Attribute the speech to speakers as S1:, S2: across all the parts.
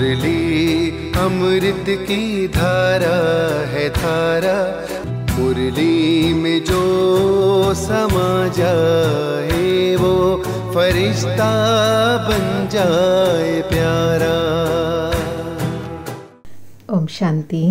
S1: मुरली अमृत की धारा है धारा, मुरली में जो समा जाए वो फरिश्ता बन जाए प्यारा।
S2: ओम शांति।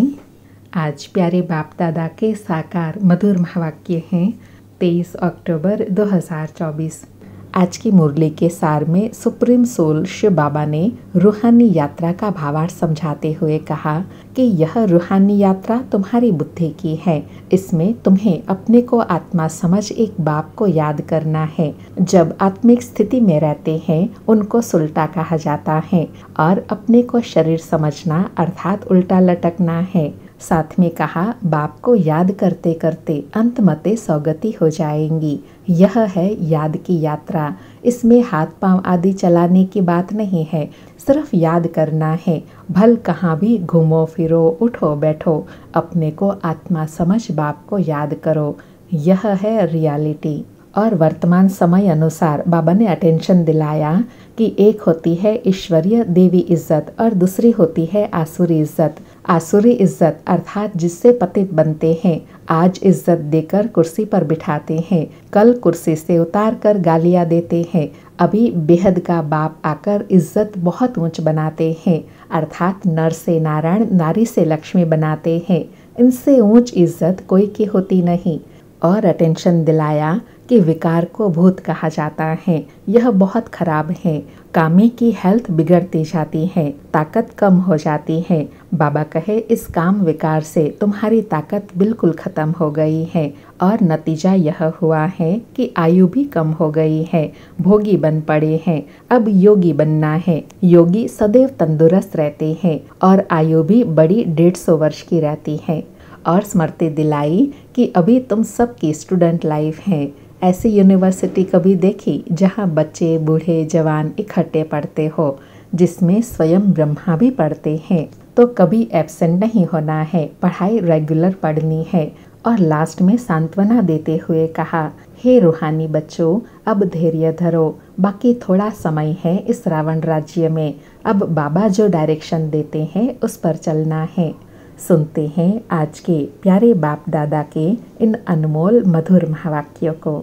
S2: आज प्यारे बाप दादा के साकार मधुर महावाक्य हैं 23 अक्टूबर 2024। आज की मुरली के सार में सुप्रीम सोल शिव बाबा ने रूहानी यात्रा का भावार्थ समझाते हुए कहा कि यह रूहानी यात्रा तुम्हारी बुद्धि की है। इसमें तुम्हें अपने को आत्मा समझ एक बाप को याद करना है। जब आत्मिक स्थिति में रहते हैं उनको सुल्टा कहा जाता है और अपने को शरीर समझना अर्थात उल्टा लटकना है। साथ में कहा बाप को याद करते करते अंत मते सौगति हो जाएंगी। यह है याद की यात्रा। इसमें हाथ पांव आदि चलाने की बात नहीं है, सिर्फ याद करना है। भल कहाँ भी घूमो फिरो उठो बैठो, अपने को आत्मा समझ बाप को याद करो। यह है रियलिटी। और वर्तमान समय अनुसार बाबा ने अटेंशन दिलाया कि एक होती है ईश्वरीय देवी इज्जत और दूसरी होती है आसुरी इज्जत। आसुरी इज्जत अर्थात जिससे पतित बनते हैं, आज इज्जत देकर कुर्सी पर बिठाते हैं, कल कुर्सी से उतार कर गालियां देते हैं। अभी बेहद का बाप आकर इज्जत बहुत ऊंच बनाते हैं, अर्थात नर से नारायण नारी से लक्ष्मी बनाते हैं। इनसे ऊंच इज्जत कोई की होती नहीं। और अटेंशन दिलाया कि विकार को भूत कहा जाता है। यह बहुत खराब है। कामी की हेल्थ बिगड़ती जाती है, ताकत कम हो जाती है। बाबा कहे इस काम विकार से तुम्हारी ताकत बिल्कुल खत्म हो गई है और नतीजा यह हुआ है कि आयु भी कम हो गई है, भोगी बन पड़े हैं। अब योगी बनना है। योगी सदैव तंदुरुस्त रहते हैं और आयु भी बड़ी 150 वर्ष की रहती है। और स्मृति दिलाई कि अभी तुम सबकी स्टूडेंट लाइफ है। ऐसी यूनिवर्सिटी कभी देखी जहाँ बच्चे बूढ़े जवान इकट्ठे पढ़ते हो, जिसमें स्वयं ब्रह्मा भी पढ़ते हैं। तो कभी एब्सेंट नहीं होना है, पढ़ाई रेगुलर पढ़नी है। और लास्ट में सांत्वना देते हुए कहा, हे रूहानी बच्चों, अब धैर्य धरो, बाकी थोड़ा समय है इस रावण राज्य में। अब बाबा जो डायरेक्शन देते हैं उस पर चलना है। सुनते हैं आज के प्यारे बाप दादा के इन अनमोल मधुर महावाक्यों को।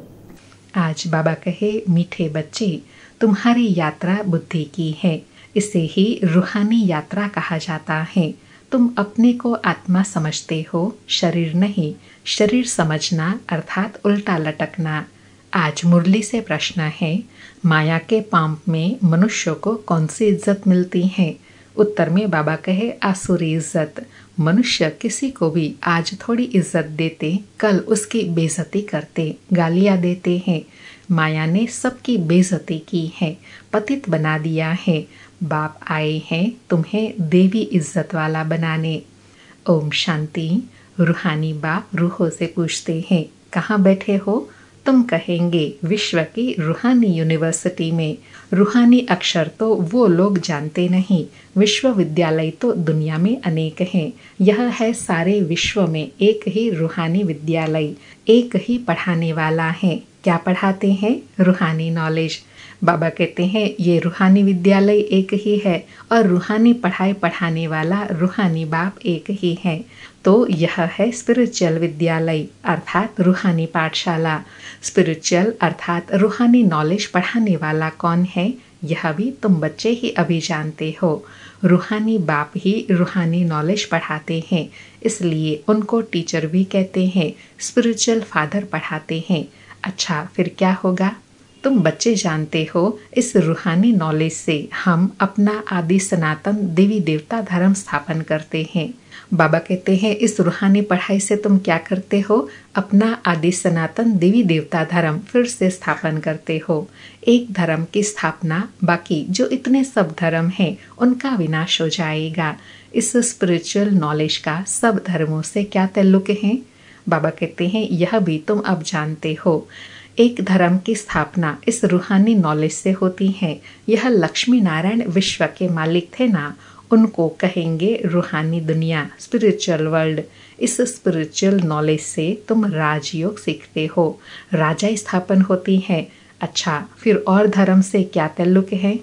S2: आज बाबा कहे, मीठे बच्चे, तुम्हारी यात्रा बुद्धि की है। इसे ही रूहानी यात्रा कहा जाता है। तुम अपने को आत्मा समझते हो, शरीर नहीं। शरीर समझना अर्थात उल्टा लटकना। आज मुरली से प्रश्न है, माया के पांप में मनुष्यों को कौन सी इज्जत मिलती है? उत्तर में बाबा कहे, आसुरी इज्जत। मनुष्य किसी को भी आज थोड़ी इज्जत देते, कल उसकी बेइज्जती करते, गालियां देते हैं। माया ने सबकी बेइज्जती की है, पतित बना दिया है। बाप आए हैं तुम्हें देवी इज्जत वाला बनाने। ओम शांति। रूहानी बाप रूहों से पूछते हैं, कहाँ बैठे हो? तुम कहेंगे विश्व की रूहानी यूनिवर्सिटी में। रूहानी अक्षर तो वो लोग जानते नहीं, विश्वविद्यालय तो दुनिया में अनेक हैं। यह है सारे विश्व में एक ही रूहानी विद्यालय, एक ही पढ़ाने वाला है। क्या पढ़ाते हैं? रूहानी नॉलेज। बाबा कहते हैं ये रूहानी विद्यालय एक ही है और रूहानी पढ़ाई पढ़ाने वाला रूहानी बाप एक ही है। तो यह है स्पिरिचुअल विद्यालय अर्थात रूहानी पाठशाला। स्पिरिचुअल अर्थात रूहानी नॉलेज पढ़ाने वाला कौन है, यह भी तुम बच्चे ही अभी जानते हो। रूहानी बाप ही रूहानी नॉलेज पढ़ाते हैं, इसलिए उनको टीचर भी कहते हैं। स्पिरिचुअल फादर पढ़ाते हैं। अच्छा, फिर क्या होगा? तुम बच्चे जानते हो, इस रूहानी नॉलेज से हम अपना आदि सनातन देवी देवता धर्म स्थापन करते हैं। बाबा कहते हैं इस रूहानी पढ़ाई से तुम क्या करते हो? अपना आदि सनातन देवी देवता धर्म फिर से स्थापन करते हो। एक धर्म की स्थापना, बाकी जो इतने सब धर्म हैं उनका विनाश हो जाएगा। इस स्पिरिचुअल नॉलेज का सब धर्मों से क्या ताल्लुक है? बाबा कहते हैं यह भी तुम अब जानते हो। एक धर्म की स्थापना इस रूहानी नॉलेज से होती है। यह लक्ष्मी नारायण विश्व के मालिक थे ना, उनको कहेंगे रूहानी दुनिया, स्पिरिचुअल वर्ल्ड। इस स्पिरिचुअल नॉलेज से तुम राजयोग सीखते हो, राजा स्थापन होती है। अच्छा, फिर और धर्म से क्या ताल्लुक है?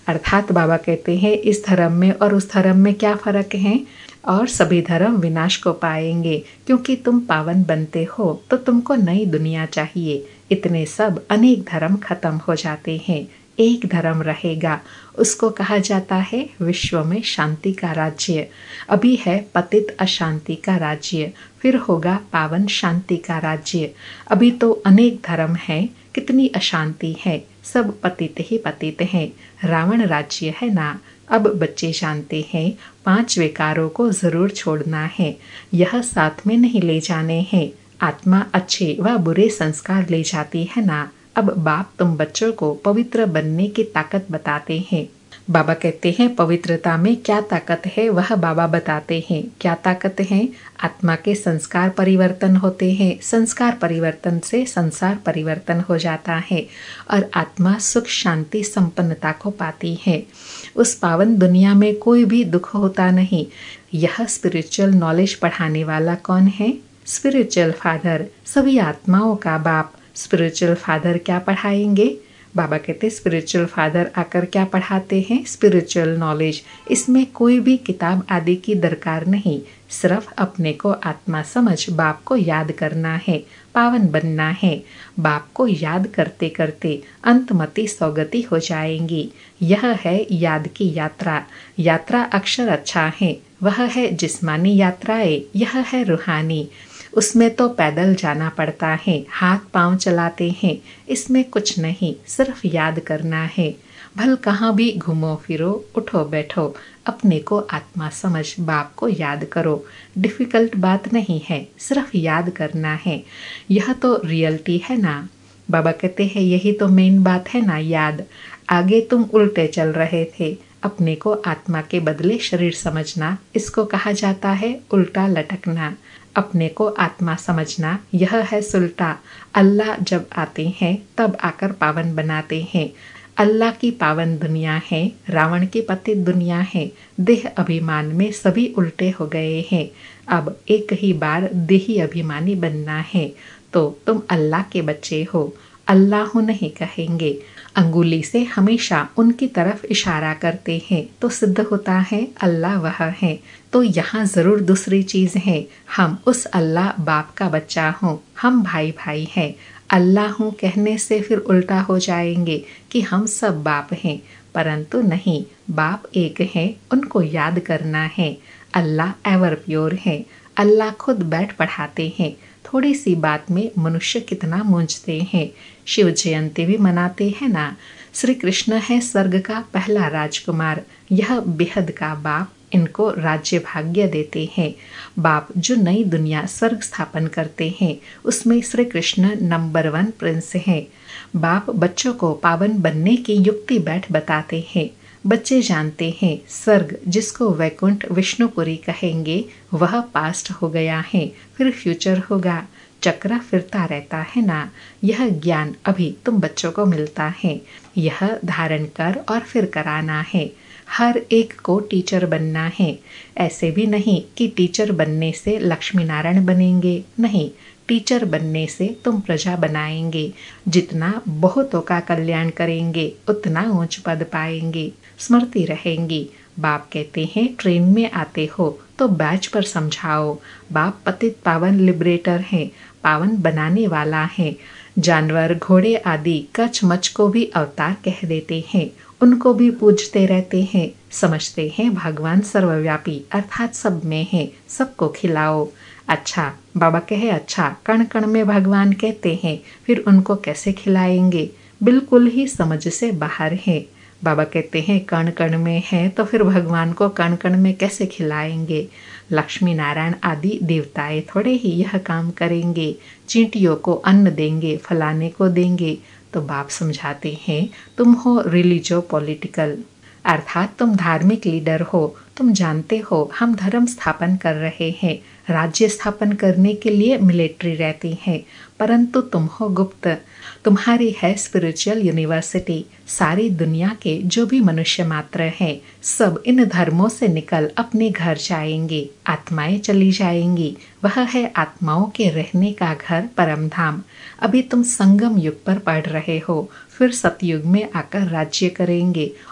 S2: अर्थात बाबा कहते हैं इस धर्म में और उस धर्म में क्या फर्क है, और सभी धर्म विनाश को पाएंगे, क्योंकि तुम पावन बनते हो तो तुमको नई दुनिया चाहिए। इतने सब अनेक धर्म खत्म हो जाते हैं, एक धर्म रहेगा, उसको कहा जाता है विश्व में शांति का राज्य। अभी है पतित अशांति का राज्य, फिर होगा पावन शांति का राज्य। अभी तो अनेक धर्म हैं, कितनी अशांति है, सब पतित ही पतित हैं। रावण राज्य है ना। अब बच्चे जानते हैं 5 विकारों को जरूर छोड़ना है, यह साथ में नहीं ले जाने हैं। आत्मा अच्छे व बुरे संस्कार ले जाती है ना। अब बाप तुम बच्चों को पवित्र बनने की ताकत बताते हैं। बाबा कहते हैं पवित्रता में क्या ताकत है वह बाबा बताते हैं। क्या ताकत है? आत्मा के संस्कार परिवर्तन होते हैं, संस्कार परिवर्तन से संसार परिवर्तन हो जाता है और आत्मा सुख शांति संपन्नता को पाती है। उस पावन दुनिया में कोई भी दुख होता नहीं। यह स्पिरिचुअल नॉलेज पढ़ाने वाला कौन है? स्पिरिचुअल फादर, सभी आत्माओं का बाप। स्पिरिचुअल फादर क्या पढ़ाएंगे? बाबा कहते स्पिरिचुअल फादर आकर क्या पढ़ाते हैं? Spiritual knowledge. इसमें कोई भी किताब आदि की दरकार नहीं, सिर्फ अपने को आत्मा समझ बाप को याद करना है, पावन बनना है। बाप को याद करते करते अंतमति सौगति हो जाएंगी। यह है याद की यात्रा। यात्रा अक्षर अच्छा है, वह है जिस्मानी यात्राएं, यह है रूहानी। उसमें तो पैदल जाना पड़ता है, हाथ पांव चलाते हैं, इसमें कुछ नहीं, सिर्फ याद करना है। भल कहाँ भी घूमो फिरो, उठो बैठो, अपने को आत्मा समझ बाप को याद करो। डिफिकल्ट बात नहीं है, सिर्फ याद करना है। यह तो रियलिटी है ना। बाबा कहते हैं यही तो मेन बात है ना, याद। आगे तुम उल्टे चल रहे थे, अपने को आत्मा के बदले शरीर समझना, इसको कहा जाता है उल्टा लटकना। अपने को आत्मा समझना, यह है सुल्टा। अल्लाह जब आते हैं तब आकर पावन बनाते हैं। अल्लाह की पावन दुनिया है, रावण की पतित दुनिया है। देह अभिमान में सभी उल्टे हो गए हैं। अब एक ही बार देही अभिमानी बनना है, तो तुम अल्लाह के बच्चे हो। अल्लाह नहीं कहेंगे, अंगुली से हमेशा उनकी तरफ इशारा करते हैं तो सिद्ध होता है अल्लाह वह है। तो यहाँ जरूर दूसरी चीज है, हम उस अल्लाह बाप का बच्चा हूँ, हम भाई भाई हैं। अल्लाह हूँ कहने से फिर उल्टा हो जाएंगे कि हम सब बाप हैं, परंतु नहीं, बाप एक है, उनको याद करना है। अल्लाह एवर प्योर है। अल्लाह खुद बैठ पढ़ाते हैं। थोड़ी सी बात में मनुष्य कितना मूंझते हैं। शिव जयंती भी मनाते हैं ना। श्री कृष्ण है स्वर्ग का पहला राजकुमार, यह बेहद का बाप इनको राज्य भाग्य देते हैं। बाप जो नई दुनिया स्वर्ग स्थापन करते हैं, उसमें श्री कृष्ण नंबर 1 प्रिंस हैं। बाप बच्चों को पावन बनने की युक्ति बैठ बताते हैं। बच्चे जानते हैं स्वर्ग जिसको वैकुंठ विष्णुपुरी कहेंगे, वह पास्ट हो गया है, फिर फ्यूचर होगा। चक्र फिरता रहता है ना। यह ज्ञान अभी तुम बच्चों को मिलता है, यह धारण कर और फिर कराना है। हर एक को टीचर बनना है। ऐसे भी नहीं कि टीचर बनने से लक्ष्मी नारायण बनेंगे, नहीं, टीचर बनने से तुम प्रजा बनाएंगे। जितना बहुतों का कल्याण करेंगे उतना ऊंच पद पाएंगे, स्मृति रहेंगी। बाप कहते हैं ट्रेन में आते हो तो बैच पर समझाओ। बाप पतित पावन लिबरेटर हैं, पावन बनाने वाला है। जानवर घोड़े आदि कच मच को भी अवतार कह देते हैं, उनको भी पूजते रहते हैं। समझते हैं भगवान सर्वव्यापी अर्थात सब में है, सबको खिलाओ। अच्छा, बाबा कहे अच्छा, कण कण में भगवान कहते हैं, फिर उनको कैसे खिलाएंगे? बिल्कुल ही समझ से बाहर है। बाबा कहते हैं कण कण में है तो फिर भगवान को कण कण में कैसे खिलाएंगे? लक्ष्मी नारायण आदि देवताएं थोड़े ही यह काम करेंगे। चींटियों को अन्न देंगे, फलाने को देंगे। तो बाप समझाते हैं तुम हो रिलीजियो पॉलिटिकल, अर्थात तुम धार्मिक लीडर हो। तुम जानते हो हम धर्म स्थापन कर रहे हैं, राज्य स्थापन करने के लिए मिलिट्री रहती है, परंतु तुम हो गुप्त। तुम्हारी है स्पिरिचुअल यूनिवर्सिटी। सारी दुनिया के जो भी मनुष्य मात्र हैं, सब इन धर्मों से निकल अपने घर जाएंगे, आत्माएं चली जाएंगी। वह है आत्माओं के रहने का घर परम धाम। अभी तुम संगम युग पर पढ़ रहे हो, फिर सतयुग में आकर राज्य करेंगे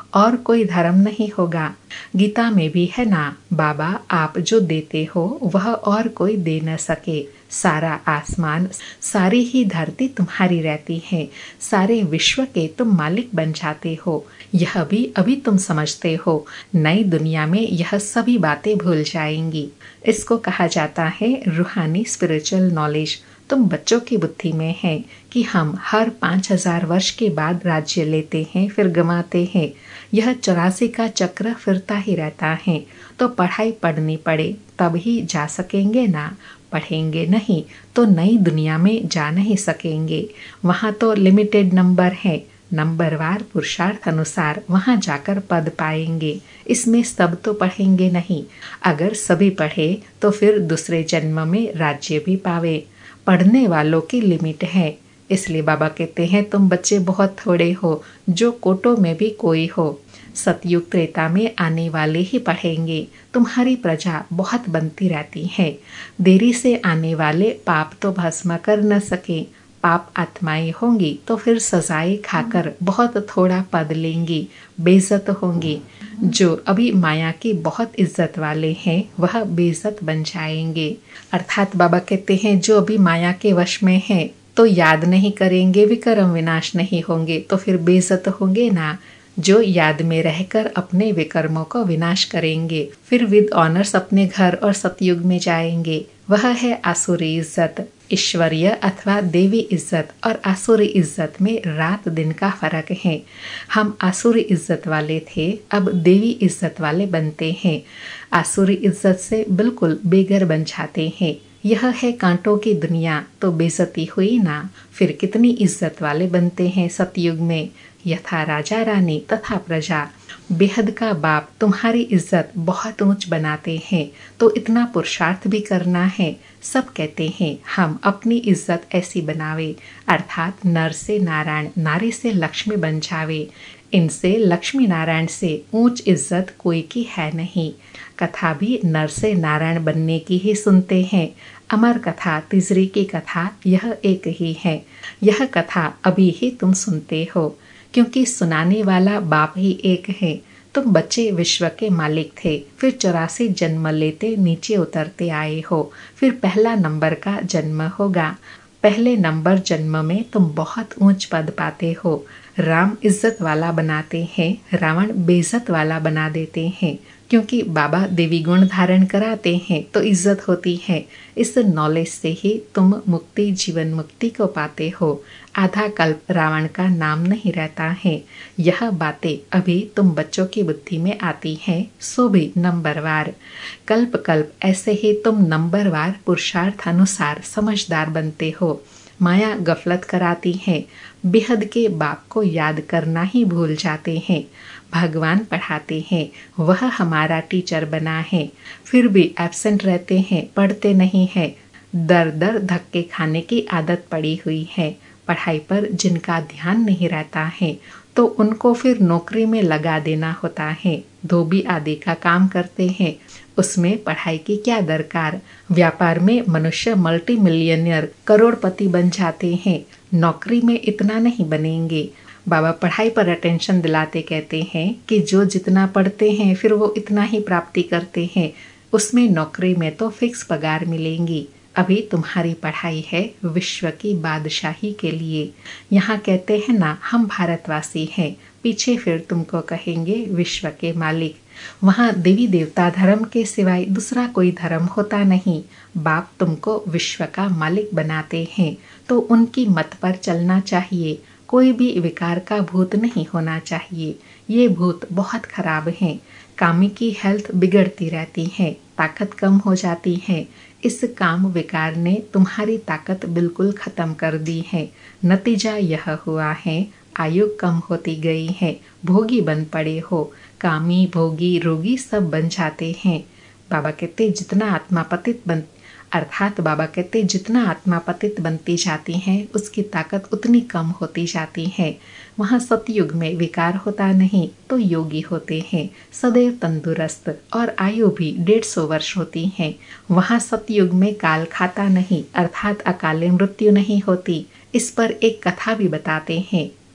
S2: और कोई धर्म नहीं होगा। गीता में भी है ना, बाबा आप जो देते हो वह और कोई दे न सके। सारा आसमान, सारी ही धरती तुम्हारी रहती है, सारे विश्व के तुम मालिक बन जाते हो। यह भी अभी तुम समझते हो, नई दुनिया में यह सभी बातें भूल जाएंगी। इसको कहा जाता है रूहानी स्पिरिचुअल नॉलेज। तुम बच्चों की बुद्धि में है कि हम हर 5000 वर्ष के बाद राज्य लेते हैं, फिर गंवाते हैं। यह 84 का चक्र फिरता ही रहता है। तो पढ़ाई पढ़नी पड़े तब ही जा सकेंगे ना, पढ़ेंगे नहीं तो नई दुनिया में जा नहीं सकेंगे। वहाँ तो लिमिटेड नंबर है, नंबरवार पुरुषार्थ अनुसार वहाँ जाकर पद पाएंगे। इसमें सब तो पढ़ेंगे नहीं। अगर सभी पढ़े तो फिर दूसरे जन्म में राज्य भी पावे। पढ़ने वालों की लिमिट है, इसलिए बाबा कहते हैं तुम बच्चे बहुत थोड़े हो, जो कोटों में भी कोई हो। सतयुग त्रेता में आने वाले ही पढ़ेंगे। तुम्हारी प्रजा बहुत बनती रहती है। देरी से आने वाले पाप तो भस्म कर न सके। पाप आत्माएं होंगी तो फिर सजाएं खाकर बहुत थोड़ा पद लेंगी, बेइज्जत होंगी। जो अभी माया की बहुत इज्जत वाले हैं वह बेइज्जत बन जाएंगे। अर्थात बाबा कहते हैं जो अभी माया के वश में हैं तो याद नहीं करेंगे, विक्रम विनाश नहीं होंगे तो फिर बेइज्जत होंगे ना। जो याद में रहकर अपने विकर्मों को विनाश करेंगे फिर विद ऑनर्स अपने घर और सतयुग में जाएंगे। वह है आसुरी इज्जत। ईश्वरीय अथवा देवी इज्जत और आसुरी इज्जत में रात दिन का फर्क है। हम आसुरी इज्जत वाले थे, अब देवी इज्जत वाले बनते हैं। आसुरी इज्जत से बिल्कुल बेघर बन जाते हैं। यह है कांटों की दुनिया, तो बेइज्जती हुई ना। फिर कितनी इज्जत वाले बनते हैं सतयुग में। यथा राजा रानी तथा प्रजा। बेहद का बाप तुम्हारी इज्जत बहुत ऊंच बनाते हैं, तो इतना पुरुषार्थ भी करना है। सब कहते हैं हम अपनी इज्जत ऐसी बनावे, अर्थात नर से नारायण, नारी से लक्ष्मी बन जावे। इनसे लक्ष्मी नारायण से ऊंच इज्जत कोई की है नहीं। कथा भी नर से नारायण बनने की ही सुनते हैं। अमर कथा, तिजरी की कथा यह एक ही है। यह कथा अभी ही तुम सुनते हो, क्योंकि सुनाने वाला बाप ही एक है। तुम बच्चे विश्व के मालिक थे, फिर 84 जन्म लेते नीचे उतरते आए हो, फिर पहला नंबर का जन्म होगा। पहले नंबर जन्म में तुम बहुत ऊंच पद पाते हो। राम इज्जत वाला बनाते हैं, रावण बेइज्जत वाला बना देते हैं। क्योंकि बाबा देवी गुण धारण कराते हैं तो इज्जत होती है। इस नॉलेज से ही तुम मुक्ति, जीवन मुक्ति को पाते हो। आधा कल्प रावण का नाम नहीं रहता है। यह बातें अभी तुम बच्चों की बुद्धि में आती हैं, सो भी नंबरवार। कल्प कल्प ऐसे ही तुम नंबरवार पुरुषार्थ अनुसार समझदार बनते हो। माया गफलत कराती है। बेहद के बाप को याद करना ही भूल जाते हैं। भगवान पढ़ाते हैं, वह हमारा टीचर बना है, फिर भी एब्सेंट रहते हैं, पढ़ते नहीं है। दर दर धक्के खाने की आदत पड़ी हुई है। पढ़ाई पर जिनका ध्यान नहीं रहता है तो उनको फिर नौकरी में लगा देना होता है। धोबी आदि का काम करते हैं, उसमें पढ़ाई की क्या दरकार। व्यापार में मनुष्य मल्टी मिलियनियर, करोड़पति बन जाते हैं, नौकरी में इतना नहीं बनेंगे। बाबा पढ़ाई पर अटेंशन दिलाते कहते हैं कि जो जितना पढ़ते हैं फिर वो इतना ही प्राप्ति करते हैं, उसमें नौकरी में तो फिक्स पगार मिलेंगी। अभी तुम्हारी पढ़ाई है विश्व की बादशाही के लिए। यहाँ कहते हैं ना हम भारतवासी हैं, पीछे फिर तुमको कहेंगे विश्व के मालिक। वहाँ देवी देवता धर्म के सिवाय दूसरा कोई धर्म होता नहीं। बाप तुमको विश्व का मालिक बनाते हैं तो उनकी मत पर चलना चाहिए। कोई भी विकार का भूत नहीं होना चाहिए। ये भूत बहुत खराब हैं। कामी की हेल्थ बिगड़ती रहती है, ताकत कम हो जाती है। इस काम विकार ने तुम्हारी ताकत बिल्कुल खत्म कर दी है। नतीजा यह हुआ है आयु कम होती गई है, भोगी बन पड़े हो। कामी, भोगी, रोगी सब बन जाते हैं। बाबा कहते जितना आत्मा पतित बन अर्थात बाबा कहते जितना आत्मा पतित बनती जाती है उसकी ताकत उतनी कम होती जाती है। वहाँ सतयुग में विकार होता नहीं तो योगी होते हैं, सदैव तंदुरुस्त, और आयु भी 150 वर्ष होती है। वहाँ सतयुग में काल खाता नहीं, अर्थात अकाले मृत्यु नहीं होती। इस पर एक कथा भी बताते हैं।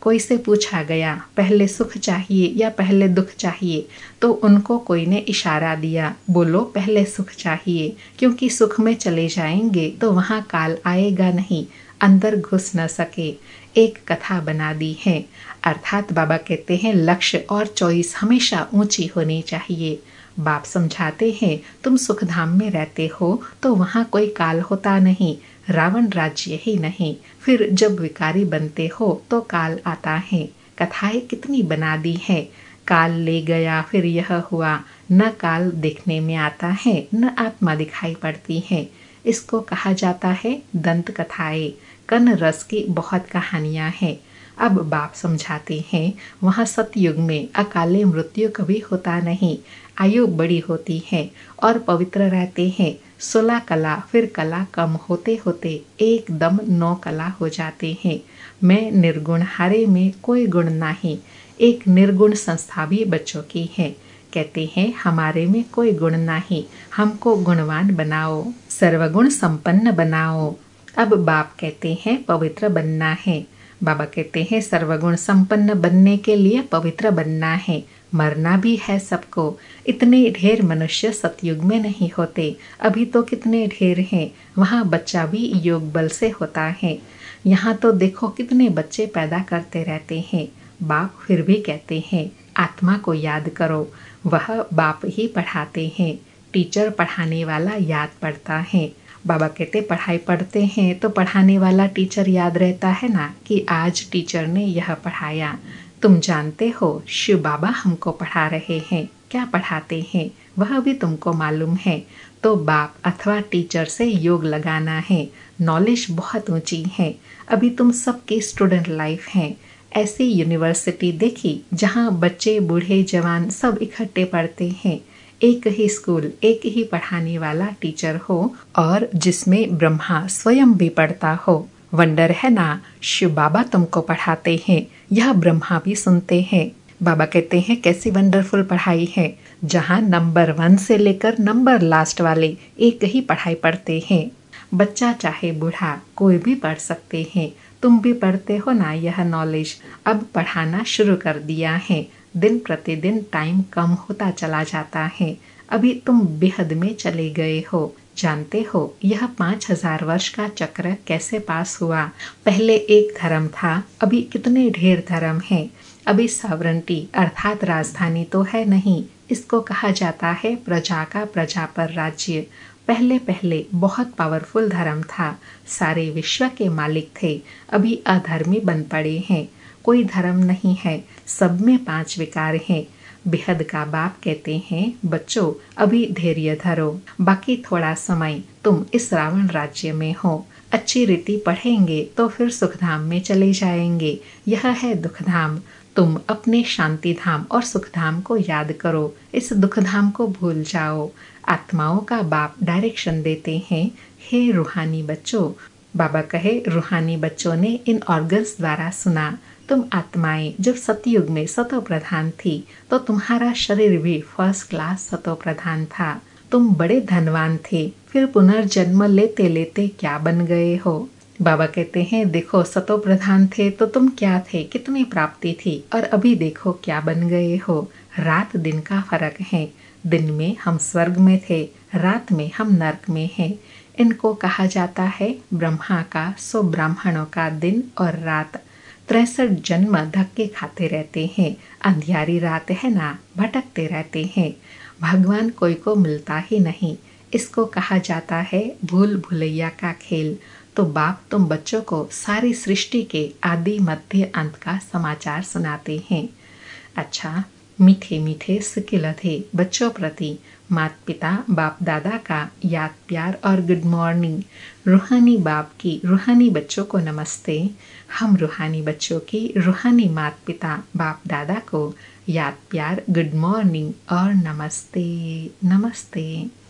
S2: कोई से पूछा गया पहले सुख चाहिए या पहले दुख चाहिए, तो उनको कोई ने इशारा दिया, बोलो पहले सुख चाहिए, क्योंकि सुख में चले जाएंगे तो वहाँ काल आएगा नहीं, अंदर घुस न सके। एक कथा बना दी है। अर्थात बाबा कहते हैं लक्ष्य और चॉइस हमेशा ऊंची होनी चाहिए। बाप समझाते हैं तुम सुखधाम में रहते हो तो वहाँ कोई काल होता नहीं, रावण राज्य ही नहीं, फिर जब विकारी बनते हो तो काल आता है। कथाएं कितनी बना दी है। काल ले गया फिर यह हुआ, न काल देखने में आता है न आत्मा दिखाई पड़ती है। इसको कहा जाता है दंत कथाएं। कन रस की बहुत कहानियां हैं। अब बाप समझाते हैं वहाँ सतयुग में अकाले मृत्यु कभी होता नहीं, आयु बड़ी होती है और पवित्र रहते हैं। 16 कला फिर कला कम होते होते एकदम 9 कला हो जाते हैं। मैं निर्गुण हारे में कोई गुण नहीं, एक निर्गुण संस्था भी बच्चों की है। कहते हैं हमारे में कोई गुण नहीं, हमको गुणवान बनाओ, सर्वगुण संपन्न बनाओ। अब बाप कहते हैं पवित्र बनना है। बाबा कहते हैं सर्वगुण संपन्न बनने के लिए पवित्र बनना है, मरना भी है सबको। इतने ढेर मनुष्य सतयुग में नहीं होते, अभी तो कितने ढेर हैं। वहाँ बच्चा भी योग बल से होता है। यहाँ तो देखो कितने बच्चे पैदा करते रहते हैं। बाप फिर भी कहते हैं आत्मा को याद करो, वह बाप ही पढ़ाते हैं। टीचर पढ़ाने वाला याद पड़ता है। बाबा कहते पढ़ाई पढ़ते हैं तो पढ़ाने वाला टीचर याद रहता है ना कि आज टीचर ने यह पढ़ाया। तुम जानते हो शिव बाबा हमको पढ़ा रहे हैं, क्या पढ़ाते हैं वह भी तुमको मालूम है। तो बाप अथवा टीचर से योग लगाना है। नॉलेज बहुत ऊंची है। अभी तुम सबकी स्टूडेंट लाइफ है। ऐसी यूनिवर्सिटी देखी जहाँ बच्चे बूढ़े जवान सब इकट्ठे पढ़ते हैं। एक ही स्कूल, एक ही पढ़ाने वाला टीचर हो और जिसमें ब्रह्मा स्वयं भी पढ़ता हो। वंडर है ना, शिव बाबा तुमको पढ़ाते हैं, यह ब्रह्मा भी सुनते हैं। बाबा कहते हैं कैसी वंडरफुल पढ़ाई है, जहाँ नंबर 1 से लेकर नंबर लास्ट वाले एक ही पढ़ाई पढ़ते हैं। बच्चा चाहे बूढ़ा कोई भी पढ़ सकते हैं। तुम भी पढ़ते हो ना यह नॉलेज। अब पढ़ाना शुरू कर दिया है। दिन प्रतिदिन टाइम कम होता चला जाता है। अभी तुम बेहद में चले गए हो। जानते हो यह 5000 वर्ष का चक्र कैसे पास हुआ। पहले एक धर्म था, अभी कितने ढेर धर्म हैं। अभी सॉवरेंटी अर्थात राजधानी तो है नहीं, इसको कहा जाता है प्रजा का प्रजा पर राज्य। पहले पहले बहुत पावरफुल धर्म था, सारे विश्व के मालिक थे। अभी अधर्मी बन पड़े हैं, कोई धर्म नहीं है, सब में 5 विकार हैं। बेहद का बाप कहते हैं बच्चों अभी धैर्य धरो, बाकी थोड़ा समय तुम इस रावण राज्य में हो। अच्छी रीति पढ़ेंगे तो फिर सुखधाम में चले जाएंगे। यह है दुखधाम। तुम अपने शांति धाम और सुखधाम को याद करो, इस दुखधाम को भूल जाओ। आत्माओं का बाप डायरेक्शन देते हैं, हे रूहानी बच्चों। बाबा कहे रूहानी बच्चों ने इन ऑर्गन्स द्वारा सुना। तुम आत्माएं जब सतयुग में सतो प्रधान थी तो तुम्हारा शरीर भी फर्स्ट क्लास सतो प्रधान था। तुम बड़े धनवान थे, फिर पुनर्जन्म लेते लेते क्या बन गए हो। बाबा कहते हैं देखो सतो प्रधान थे तो तुम क्या थे, कितनी प्राप्ति थी, और अभी देखो क्या बन गए हो। रात दिन का फर्क है। दिन में हम स्वर्ग में थे, रात में हम नरक में हैं। इनको कहा जाता है ब्रह्मा का 100 ब्राह्मणों का दिन और रात। 63 जन्म धक्के खाते रहते हैं। अंधियारी रात है ना, भटकते रहते हैं। भगवान कोई को मिलता ही नहीं। इसको कहा जाता है भूल भुलैया का खेल। तो बाप तुम बच्चों को सारी सृष्टि के आदि मध्य अंत का समाचार सुनाते हैं। अच्छा, मीठे मीठे सिकिलधे बच्चों प्रति माता पिता बाप दादा का याद प्यार और गुड मॉर्निंग। रूहानी बाप की रूहानी बच्चों को नमस्ते। हम रूहानी बच्चों की रूहानी माता पिता बाप दादा को याद प्यार गुड मॉर्निंग और नमस्ते नमस्ते।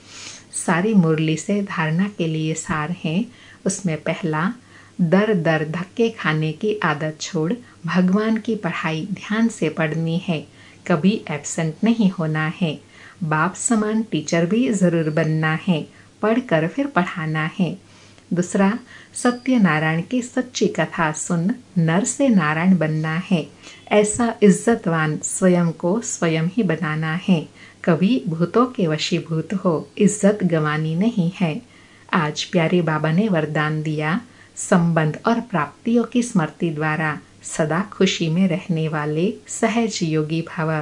S2: सारी मुरली से धारणा के लिए सार हैं। उसमें पहला, दर दर धक्के खाने की आदत छोड़ भगवान की पढ़ाई ध्यान से पढ़नी है, कभी एब्सेंट नहीं होना है। बाप समान टीचर भी ज़रूर बनना है, पढ़कर फिर पढ़ाना है। दूसरा, सत्यनारायण की सच्ची कथा सुन नर से नारायण बनना है। ऐसा इज्जतवान स्वयं को स्वयं ही बनाना है। कभी भूतों के वशीभूत हो, इज्जत गंवानी नहीं है। आज प्यारे बाबा ने वरदान दिया, संबंध और प्राप्तियों की स्मृति द्वारा सदा खुशी में रहने वाले सहज योगी भव।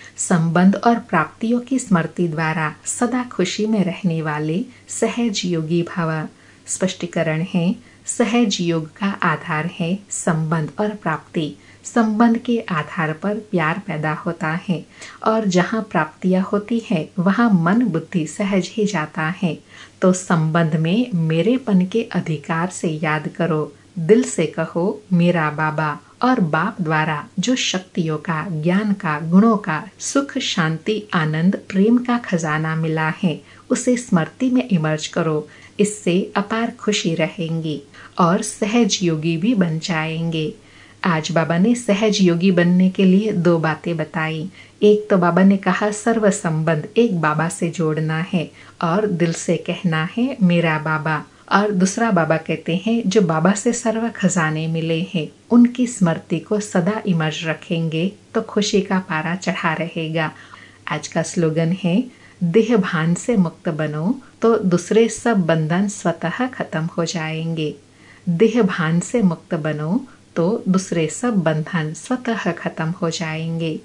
S2: संबंध और प्राप्तियों की स्मृति द्वारा सदा खुशी में रहने वाले सहज योगी भव। स्पष्टीकरण है, सहज योग का आधार है संबंध और प्राप्ति। संबंध के आधार पर प्यार पैदा होता है और जहाँ प्राप्तियाँ होती है वहाँ मन बुद्धि सहज ही जाता है। तो संबंध में मेरेपन के अधिकार से याद करो, दिल से कहो मेरा बाबा, और बाप द्वारा जो शक्तियों का, ज्ञान का, गुणों का, सुख, शांति, आनंद, प्रेम का खजाना मिला है उसे स्मृति में इमर्ज करो। इससे अपार खुशी रहेंगी और सहज योगी भी बन जाएंगे। आज बाबा ने सहज योगी बनने के लिए 2 बातें बताई। एक तो बाबा ने कहा सर्व संबंध एक बाबा से जोड़ना है और दिल से कहना है मेरा बाबा। और दूसरा बाबा कहते हैं जो बाबा से सर्व खजाने मिले हैं उनकी स्मृति को सदा इमर्ज रखेंगे तो खुशी का पारा चढ़ा रहेगा। आज का स्लोगन है, देह भान से मुक्त बनो तो दूसरे सब बंधन स्वतः खत्म हो जाएंगे। देह भान से मुक्त बनो तो दूसरे सब बंधन स्वतः खत्म हो जाएंगे।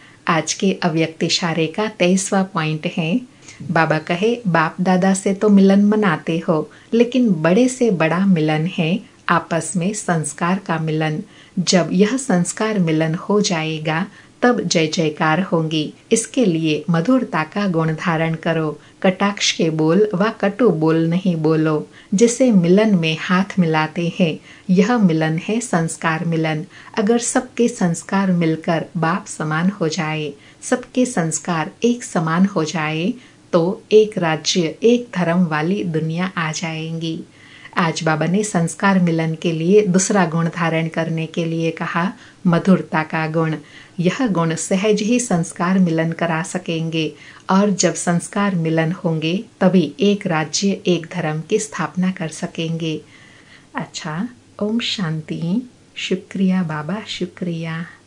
S2: आज के अव्यक्त इशारे का 23वां पॉइंट है, बाबा कहे बाप दादा से तो मिलन मनाते हो, लेकिन बड़े से बड़ा मिलन है आपस में संस्कार का मिलन। जब यह संस्कार मिलन हो जाएगा तब जय जयकार होंगी। इसके लिए मधुरता का गुण धारण करो। कटाक्ष के बोल व कटु बोल नहीं बोलो। जिसे मिलन में हाथ मिलाते हैं यह मिलन है संस्कार मिलन। अगर सबके संस्कार मिलकर बाप समान हो जाए, सबके संस्कार एक समान हो जाए तो एक राज्य, एक धर्म वाली दुनिया आ जाएंगी। आज बाबा ने संस्कार मिलन के लिए दूसरा गुण धारण करने के लिए कहा, मधुरता का गुण। यह गुण सहज ही संस्कार मिलन करा सकेंगे और जब संस्कार मिलन होंगे तभी एक राज्य, एक धर्म की स्थापना कर सकेंगे। अच्छा, ओम शांति। शुक्रिया बाबा, शुक्रिया।